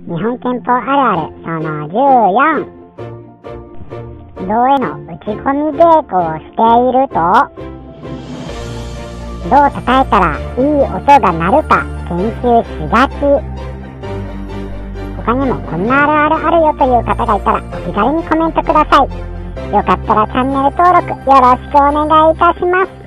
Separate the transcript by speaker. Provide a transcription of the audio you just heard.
Speaker 1: 日本拳法あるあるその14。胴への打ち込み稽古をしていると、どう叩いたらいい音が鳴るか研究しがち。他にもこんなあるあるあるよという方がいたらお気軽にコメントください。よかったらチャンネル登録よろしくお願いいたします。